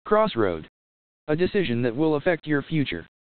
Crossroad. A decision that will affect your future.